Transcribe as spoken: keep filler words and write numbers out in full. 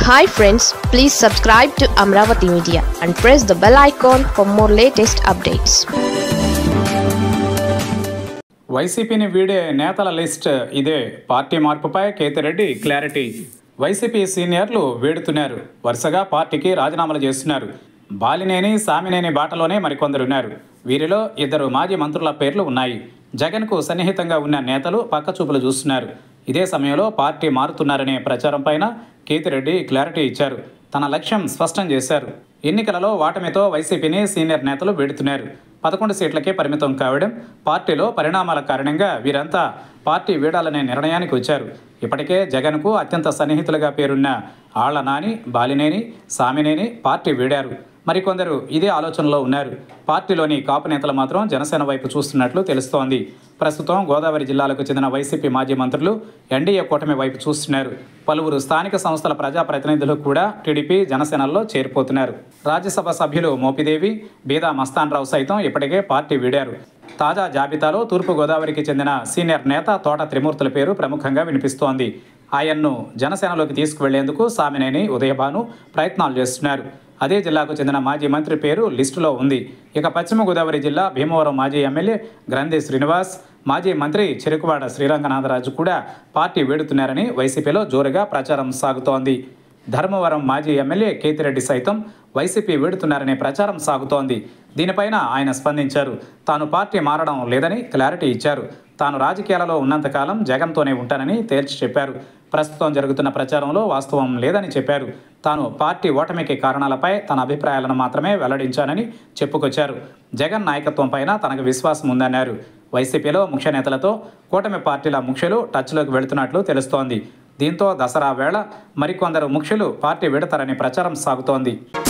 Hi friends, please subscribe to Amravati Media and press the bell icon for more latest updates. వైసీపీని వీడే నేతల list ఇదే. Party మార్పుపై Kethireddy clarity. YCP సీనియర్లు వేడుతున్నారు. వరుసగా పార్టీకి రాజీనామాలు చేస్తున్నారు. బాలినేని సామినేని బాటలోనే మరికొందరున్నారు. వీరిలో ఇద్దరు మాజీ మంత్రుల పేర్లు ఉన్నాయి. జగన్కు సన్నిహితంగా ఉన్న నేతలు పక్కచూపులు చూస్తున్నారు. ఇదే సమయంలో పార్టీ మారుతున్నారనే ప్రచారం పైన కేతిరెడ్డి క్లారిటీ ఇచ్చారు. తన లక్ష్యం స్పష్టం చేశారు. ఎన్నికలలో ఓటమితో వైసీపీని సీనియర్ నేతలు వేడుతున్నారు. పదకొండు సీట్లకే పరిమితం కావడం, పార్టీలో పరిణామాల కారణంగా వీరంతా పార్టీ వీడాలనే నిర్ణయానికి వచ్చారు. ఇప్పటికే జగన్కు అత్యంత సన్నిహితులుగా పేరున్న ఆళ్ల నాని, బాలినేని, సామినేని పార్టీ వీడారు. మరికొందరు ఇదే ఆలోచనలో ఉన్నారు. పార్టీలోని కాపు నేతలు మాత్రం జనసేన వైపు చూస్తున్నట్లు తెలుస్తోంది. ప్రస్తుతం గోదావరి జిల్లాలకు చెందిన వైసీపీ మాజీ మంత్రులు ఎన్డీఏ కూటమి వైపు చూస్తున్నారు. పలువురు స్థానిక సంస్థల ప్రజాప్రతినిధులు కూడా టీడీపీ, జనసేనల్లో చేరిపోతున్నారు. రాజ్యసభ సభ్యులు మోపిదేవి, బీదా మస్తాన్ రావు సైతం ఇప్పటికే పార్టీ వీడారు. తాజా జాబితాలో తూర్పుగోదావరికి చెందిన సీనియర్ నేత తోట త్రిమూర్తుల పేరు ప్రముఖంగా వినిపిస్తోంది. ఆయన్ను జనసేనలోకి తీసుకువెళ్లేందుకు సామినేని, ఉదయభాను ప్రయత్నాలు చేస్తున్నారు. అదే జిల్లాకు చెందిన మాజీ మంత్రి పేరు లిస్టులో ఉంది. ఇక పశ్చిమ గోదావరి జిల్లా భీమవరం మాజీ ఎమ్మెల్యే గ్రంథి శ్రీనివాస్, మాజీ మంత్రి చెరుకువాడ శ్రీరంగనాథరాజు కూడా పార్టీ వేడుతున్నారని వైసీపీలో జోరుగా ప్రచారం సాగుతోంది. ధర్మవరం మాజీ ఎమ్మెల్యే కేతిరెడ్డి సైతం వైసీపీ వేడుతున్నారనే ప్రచారం సాగుతోంది. దీనిపైన ఆయన స్పందించారు. తాను పార్టీ మారడం లేదని క్లారిటీ ఇచ్చారు. తాను రాజకీయాలలో ఉన్నంతకాలం జగన్తోనే ఉంటానని తేల్చి చెప్పారు. ప్రస్తుతం జరుగుతున్న ప్రచారంలో వాస్తవం లేదని చెప్పారు. తాను పార్టీ ఓటమికి కారణాలపై తన అభిప్రాయాలను మాత్రమే వెల్లడించానని చెప్పుకొచ్చారు. జగన్ నాయకత్వం పైన తనకు విశ్వాసం ఉందన్నారు. వైసీపీలో ముఖ్య నేతలతో కూటమి పార్టీల ముఖ్యులు టచ్లోకి వెళుతున్నట్లు తెలుస్తోంది. దీంతో దసరా వేళ మరికొందరు ముఖ్యులు పార్టీ విడతారని ప్రచారం సాగుతోంది.